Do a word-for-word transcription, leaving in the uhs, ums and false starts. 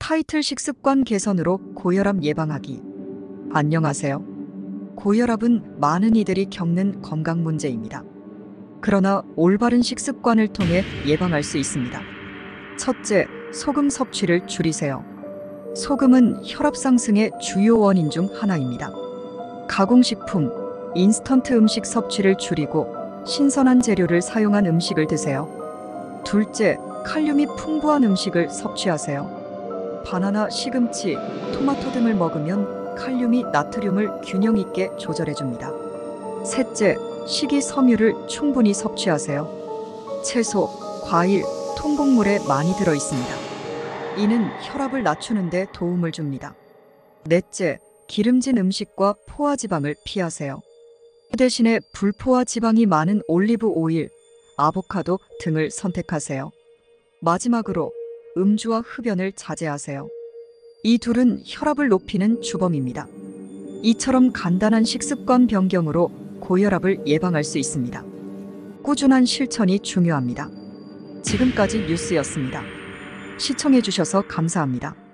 타이틀 식습관 개선으로 고혈압 예방하기. 안녕하세요. 고혈압은 많은 이들이 겪는 건강 문제입니다. 그러나 올바른 식습관을 통해 예방할 수 있습니다. 첫째, 소금 섭취를 줄이세요. 소금은 혈압 상승의 주요 원인 중 하나입니다. 가공식품, 인스턴트 음식 섭취를 줄이고 신선한 재료를 사용한 음식을 드세요. 둘째, 칼륨이 풍부한 음식을 섭취하세요. 바나나, 시금치, 토마토 등을 먹으면 칼륨이 나트륨을 균형 있게 조절해줍니다. 셋째, 식이섬유를 충분히 섭취하세요. 채소, 과일, 통곡물에 많이 들어있습니다. 이는 혈압을 낮추는 데 도움을 줍니다. 넷째, 기름진 음식과 포화지방을 피하세요. 그 대신에 불포화 지방이 많은 올리브 오일, 아보카도 등을 선택하세요. 마지막으로 음주와 흡연을 자제하세요. 이 둘은 혈압을 높이는 주범입니다. 이처럼 간단한 식습관 변경으로 고혈압을 예방할 수 있습니다. 꾸준한 실천이 중요합니다. 지금까지 뉴스였습니다. 시청해주셔서 감사합니다.